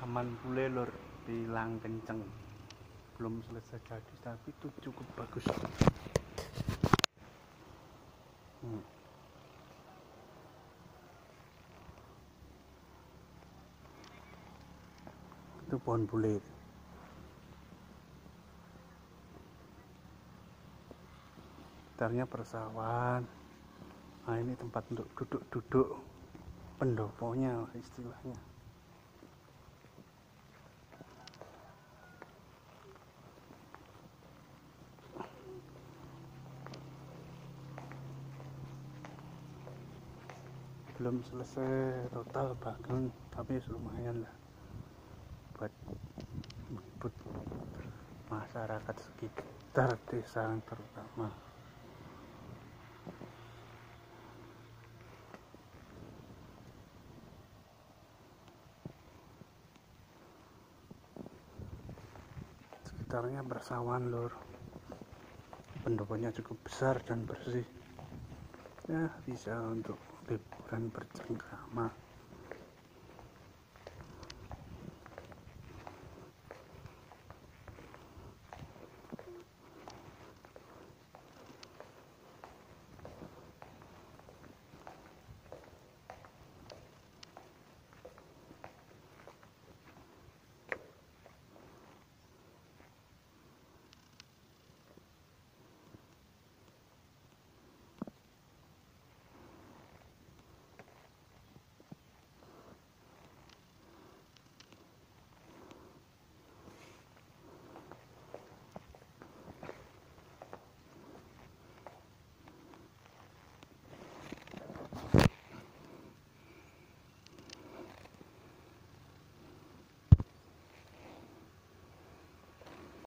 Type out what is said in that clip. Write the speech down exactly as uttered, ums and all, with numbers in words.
aman bule lur, bilang kenceng, belum selesai jadi tapi itu cukup bagus. hmm. Itu pohon bule, sekitarnya persawahan. Nah ini tempat untuk duduk-duduk pendoponya istilahnya. Belum selesai total bahkan, tapi lumayan lah buat buat masyarakat sekitar desa terutama. Sekitarnya persawahan lur, pendoponya cukup besar dan bersih ya, bisa untuk liburan bercengkrama.